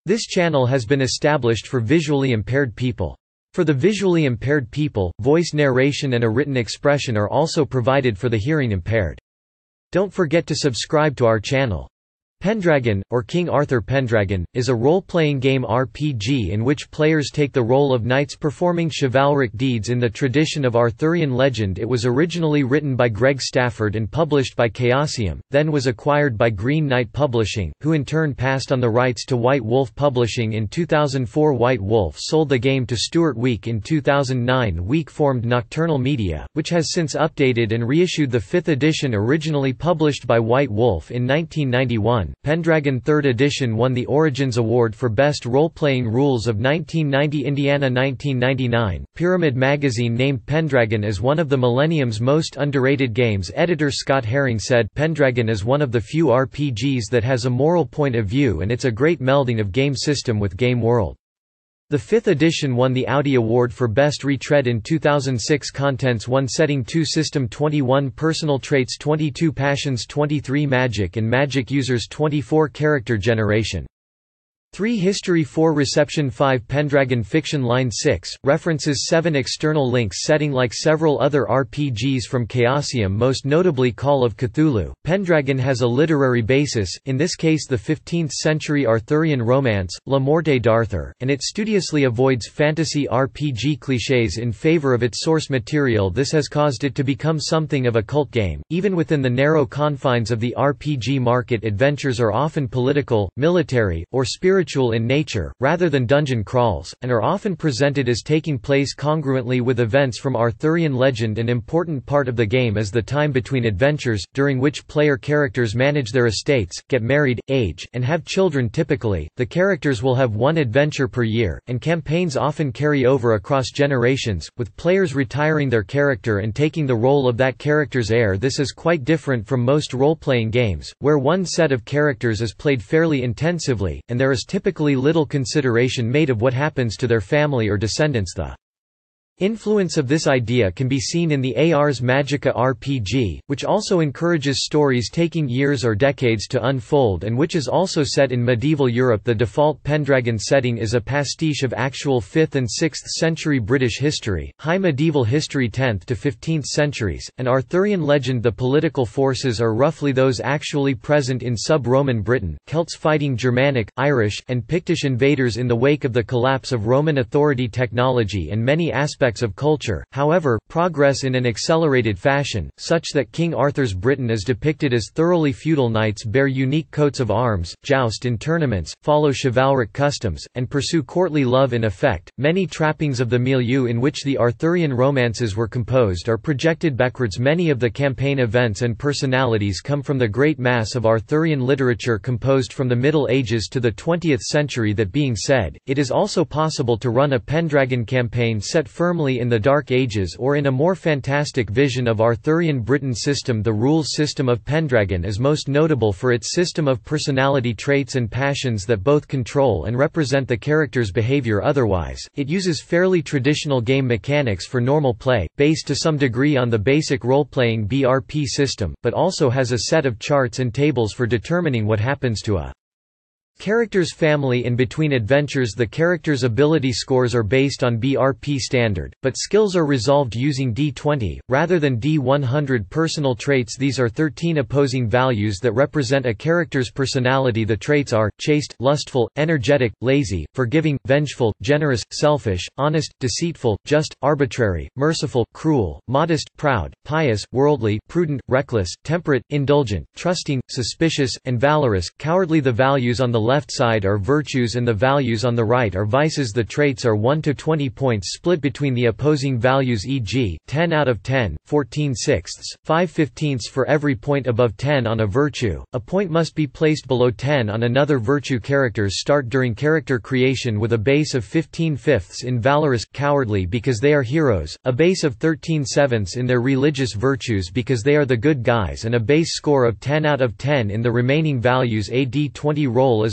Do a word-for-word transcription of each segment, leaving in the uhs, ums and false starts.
This channel has been established for visually impaired people. For the visually impaired people, voice narration and a written expression are also provided for the hearing impaired. Don't forget to subscribe to our channel. Pendragon, or King Arthur Pendragon, is a role-playing game R P G in which players take the role of knights performing chivalric deeds in the tradition of Arthurian legend. It was originally written by Greg Stafford and published by Chaosium, then was acquired by Green Knight Publishing, who in turn passed on the rights to White Wolf Publishing in two thousand four. White Wolf sold the game to Stewart Wieck in two thousand nine. Wieck formed Nocturnal Media, which has since updated and reissued the fifth edition originally published by White Wolf in nineteen ninety-one. Pendragon third Edition won the Origins Award for Best Role-Playing Rules of nineteen ninety. Indiana nineteen ninety-nine, Pyramid Magazine named Pendragon as one of the Millenniums' most underrated games. Editor Scott Haring said, "Pendragon is one of the few R P Gs that has a moral point of view, and it's a great melding of game system with game world." The fifth edition won the Outie Award for Best Retread in two thousand six. Contents: one Setting, two System, twenty-one Personal Traits, twenty-two Passions, twenty-three Magic and Magic Users, twenty-four Character Generation, three History, four Reception, five Pendragon Fiction. Line six, References, seven External links. Setting: like several other R P Gs from Chaosium, most notably Call of Cthulhu, Pendragon has a literary basis, in this case the fifteenth century Arthurian romance, La Morte d'Arthur, and it studiously avoids fantasy R P G clichés in favor of its source material. This has caused it to become something of a cult game. Even within the narrow confines of the R P G market, adventures are often political, military, or spiritual in nature, rather than dungeon crawls, and are often presented as taking place congruently with events from Arthurian legend. An important part of the game is the time between adventures, during which player characters manage their estates, get married, age, and have children. Typically, the characters will have one adventure per year, and campaigns often carry over across generations, with players retiring their character and taking the role of that character's heir. This is quite different from most role-playing games, where one set of characters is played fairly intensively, and there is typically little consideration made of what happens to their family or descendants. The influence of this idea can be seen in the Ars Magica R P G, which also encourages stories taking years or decades to unfold and which is also set in medieval Europe. The default Pendragon setting is a pastiche of actual fifth and sixth century British history, High Medieval history tenth to fifteenth centuries, and Arthurian legend. The political forces are roughly those actually present in sub-Roman Britain, Celts fighting Germanic, Irish, and Pictish invaders in the wake of the collapse of Roman authority. Technology and many aspects of culture, however, progress in an accelerated fashion, such that King Arthur's Britain is depicted as thoroughly feudal. Knights bear unique coats of arms, joust in tournaments, follow chivalric customs, and pursue courtly love. In effect, many trappings of the milieu in which the Arthurian romances were composed are projected backwards. Many of the campaign events and personalities come from the great mass of Arthurian literature composed from the Middle Ages to the twentieth century. That being said, it is also possible to run a Pendragon campaign set firmly in the Dark Ages or in a more fantastic vision of Arthurian Britain. System: the rules system of Pendragon is most notable for its system of personality traits and passions that both control and represent the character's behavior. Otherwise, it uses fairly traditional game mechanics for normal play, based to some degree on the basic role-playing B R P system, but also has a set of charts and tables for determining what happens to a character's family in between adventures. The character's ability scores are based on B R P standard, but skills are resolved using D twenty, rather than D one hundred. Personal traits: these are thirteen opposing values that represent a character's personality. The traits are, chaste, lustful, energetic, lazy, forgiving, vengeful, generous, selfish, honest, deceitful, just, arbitrary, merciful, cruel, modest, proud, pious, worldly, prudent, reckless, temperate, indulgent, trusting, suspicious, and valorous. Cowardly. The values on the left side are virtues and the values on the right are vices. The traits are one to twenty points split between the opposing values, for example, ten out of ten, fourteen sixths, five fifteenths for every point above ten on a virtue. A point must be placed below ten on another virtue. Characters start during character creation with a base of fifteen fifths in valorous, cowardly because they are heroes, a base of thirteen sevenths in their religious virtues because they are the good guys, and a base score of ten out of ten in the remaining values. A D twenty roll is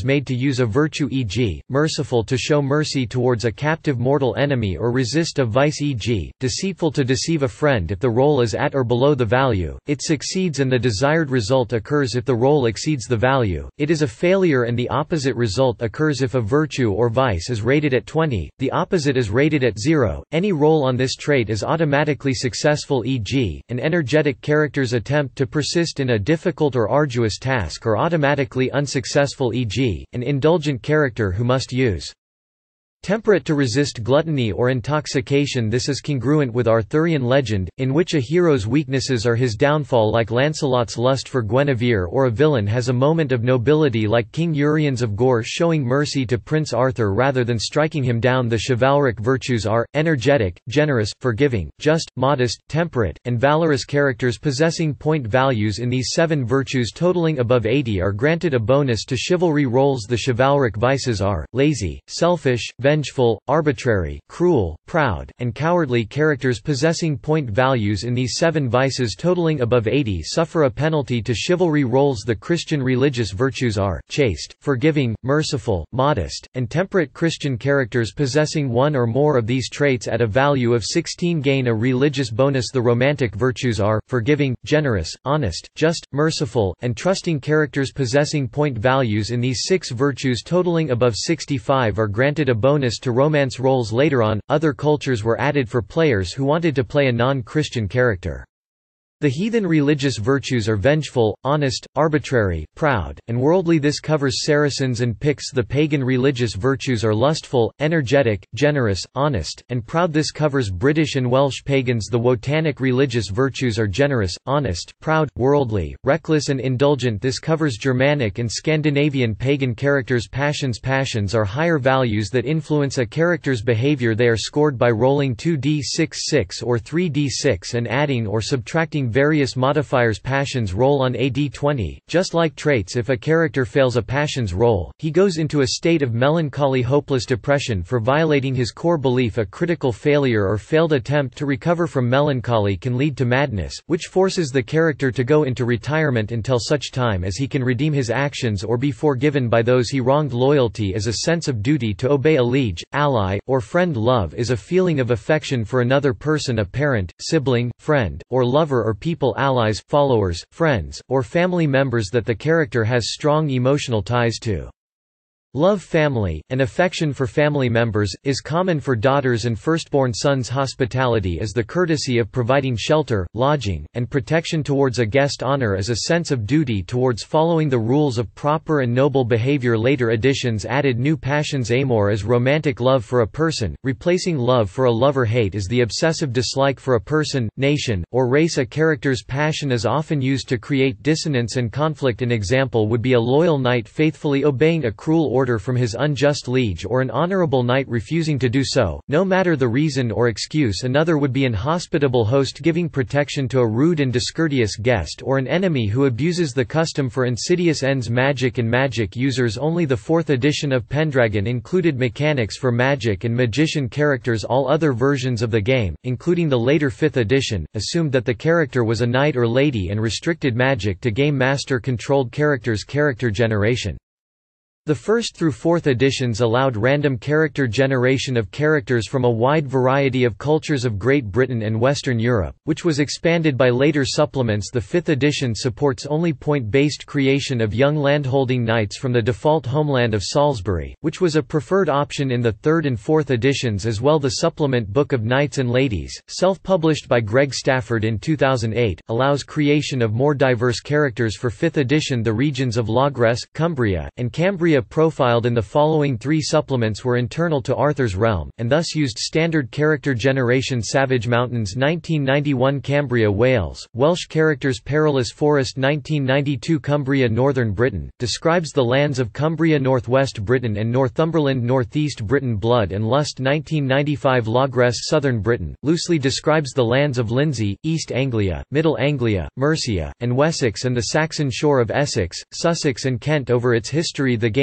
made to use a virtue, for example, merciful to show mercy towards a captive mortal enemy or resist a vice, for example, deceitful to deceive a friend. If the roll is at or below the value, it succeeds and the desired result occurs. If the roll exceeds the value, it is a failure and the opposite result occurs. If a virtue or vice is rated at twenty, the opposite is rated at zero. Any roll on this trait is automatically successful, for example, an energetic character's attempt to persist in a difficult or arduous task are automatically unsuccessful, for example, an indulgent character who must use temperate to resist gluttony or intoxication. This is congruent with Arthurian legend, in which a hero's weaknesses are his downfall, like Lancelot's lust for Guinevere, or a villain has a moment of nobility like King Uriens of Gore showing mercy to Prince Arthur rather than striking him down. The chivalric virtues are energetic, generous, forgiving, just, modest, temperate, and valorous. Characters possessing point values in these seven virtues totaling above eighty are granted a bonus to chivalry rolls. The chivalric vices are lazy, selfish, vengeful, arbitrary, cruel, proud, and cowardly. Characters possessing point values in these seven vices totaling above eighty suffer a penalty to chivalry rolls. The Christian religious virtues are chaste, forgiving, merciful, modest, and temperate. Christian characters possessing one or more of these traits at a value of sixteen gain a religious bonus. The romantic virtues are forgiving, generous, honest, just, merciful, and trusting. Characters possessing point values in these six virtues totaling above sixty-five are granted a bonus to romance rolls. Later on, other cultures were added for players who wanted to play a non-Christian character. The heathen religious virtues are vengeful, honest, arbitrary, proud, and worldly. This covers Saracens and Picts. The pagan religious virtues are lustful, energetic, generous, honest, and proud. This covers British and Welsh pagans. The Wotanic religious virtues are generous, honest, proud, worldly, reckless, and indulgent. This covers Germanic and Scandinavian pagan characters. Passions Passions are higher values that influence a character's behavior. They are scored by rolling two d six six or three d six and adding or subtracting various modifiers. Passions roll on a d twenty. Just like traits, if a character fails a passions roll, he goes into a state of melancholy hopeless depression for violating his core belief. A critical failure or failed attempt to recover from melancholy can lead to madness, which forces the character to go into retirement until such time as he can redeem his actions or be forgiven by those he wronged. Loyalty is a sense of duty to obey a liege, ally, or friend. Love is a feeling of affection for another person, a parent, sibling, friend, or lover, or people, allies, followers, friends, or family members that the character has strong emotional ties to. Love family, and affection for family members, is common for daughters and firstborn sons. Hospitality is the courtesy of providing shelter, lodging, and protection towards a guest. Honor is a sense of duty towards following the rules of proper and noble behavior. Later editions added new passions. Amor is romantic love for a person, replacing love for a lover. Hate is the obsessive dislike for a person, nation, or race. A character's passion is often used to create dissonance and conflict. An example would be a loyal knight faithfully obeying a cruel order from his unjust liege, or an honorable knight refusing to do so, no matter the reason or excuse. Another would be an hospitable host giving protection to a rude and discourteous guest, or an enemy who abuses the custom for insidious ends. Magic and magic users only. The fourth edition of Pendragon included mechanics for magic and magician characters. All other versions of the game, including the later fifth edition, assumed that the character was a knight or lady and restricted magic to game master controlled characters. Character generation. The first through fourth editions allowed random character generation of characters from a wide variety of cultures of Great Britain and Western Europe, which was expanded by later supplements. The fifth edition supports only point-based creation of young landholding knights from the default homeland of Salisbury, which was a preferred option in the third and fourth editions as well. The supplement Book of Knights and Ladies, self-published by Greg Stafford in two thousand eight, allows creation of more diverse characters. For fifth edition, the regions of Logres, Cumbria, and Cambria profiled in the following three supplements were internal to Arthur's realm, and thus used standard character generation. Savage Mountains nineteen ninety-one, Cambria, Wales, Welsh characters. Perilous Forest nineteen ninety-two, Cumbria, Northern Britain, describes the lands of Cumbria, Northwest Britain and Northumberland, Northeast Britain. Blood and Lust nineteen ninety-five, Logres, Southern Britain, loosely describes the lands of Lindsey, East Anglia, Middle Anglia, Mercia, and Wessex and the Saxon shore of Essex, Sussex and Kent. Over its history, the game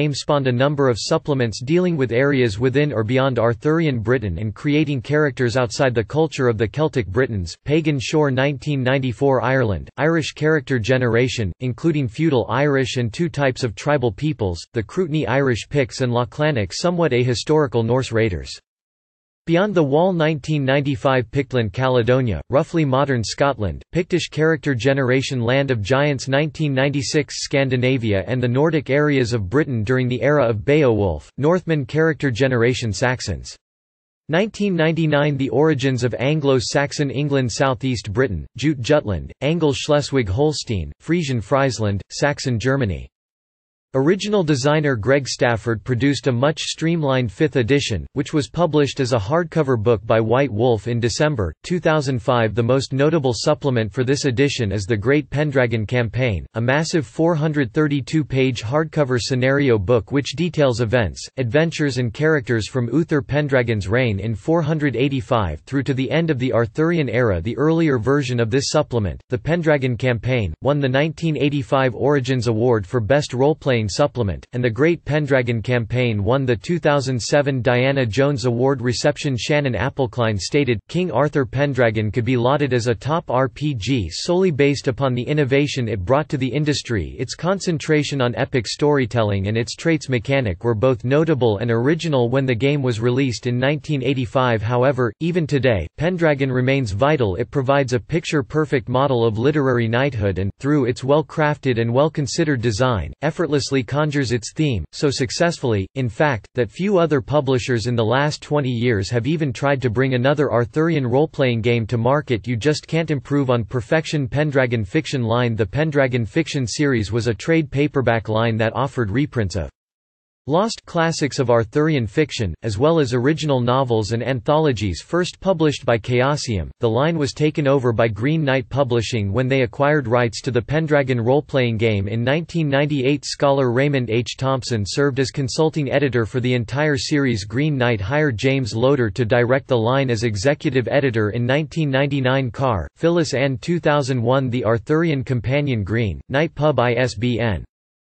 game spawned a number of supplements dealing with areas within or beyond Arthurian Britain and creating characters outside the culture of the Celtic Britons. Pagan Shore nineteen ninety-four Ireland, Irish character generation, including feudal Irish and two types of tribal peoples, the Cruithne Irish Picts and Lachlannic somewhat ahistorical Norse raiders. Beyond the Wall nineteen ninety-five Pictland Caledonia, roughly modern Scotland, Pictish character generation Land of Giants nineteen ninety-six Scandinavia and the Nordic areas of Britain during the era of Beowulf, Northman character generation Saxons. nineteen ninety-nine The origins of Anglo-Saxon England Southeast Britain, Jute Jutland, Angles-Schleswig-Holstein, Frisian Friesland, Saxon Germany. Original designer Greg Stafford produced a much streamlined fifth edition, which was published as a hardcover book by White Wolf in December two thousand five. The most notable supplement for this edition is the Great Pendragon Campaign, a massive four hundred thirty-two page hardcover scenario book which details events, adventures and characters from Uther Pendragon's reign in four hundred eighty-five through to the end of the Arthurian era. The earlier version of this supplement, the Pendragon Campaign, won the nineteen eighty-five Origins Award for Best Role-Playing Supplement, and the Great Pendragon Campaign won the two thousand seven Diana Jones Award reception. Shannon Appelkline stated, King Arthur Pendragon could be lauded as a top R P G solely based upon the innovation it brought to the industry. Its concentration on epic storytelling and its traits mechanic were both notable and original when the game was released in nineteen eighty-five. However, even today, Pendragon remains vital. It provides a picture-perfect model of literary knighthood and, through its well-crafted and well-considered design, effortlessly conjures its theme, so successfully, in fact, that few other publishers in the last twenty years have even tried to bring another Arthurian role-playing game to market. You just can't improve on perfection. Pendragon Fiction line. The Pendragon Fiction series was a trade paperback line that offered reprints of lost classics of Arthurian fiction, as well as original novels and anthologies first published by Chaosium. The line was taken over by Green Knight Publishing when they acquired rights to the Pendragon role-playing game in nineteen ninety-eight. Scholar Raymond H. Thompson served as consulting editor for the entire series. Green Knight hired James Loader to direct the line as executive editor in nineteen ninety-nine. Carr, Phyllis Ann two thousand one. The Arthurian Companion. Green Knight Pub. I S B N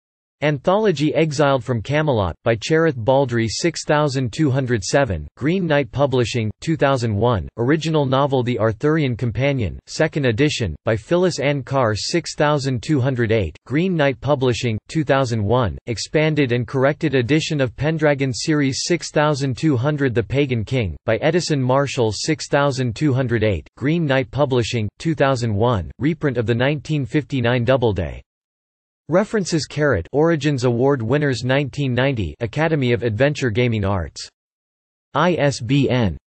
Anthology Exiled from Camelot, by Cherith Baldry six thousand two hundred seven, Green Knight Publishing, two thousand one, Original Novel The Arthurian Companion, second edition, by Phyllis Ann Carr six thousand two hundred eight, Green Knight Publishing, two thousand one, Expanded and Corrected Edition of Pendragon Series six thousand two hundred The Pagan King, by Edison Marshall six thousand two hundred eight, Green Knight Publishing, two thousand one, reprint of the nineteen fifty-nine Doubleday. References. Carrot Origins Award winners nineteen ninety Academy of Adventure Gaming Arts. I S B N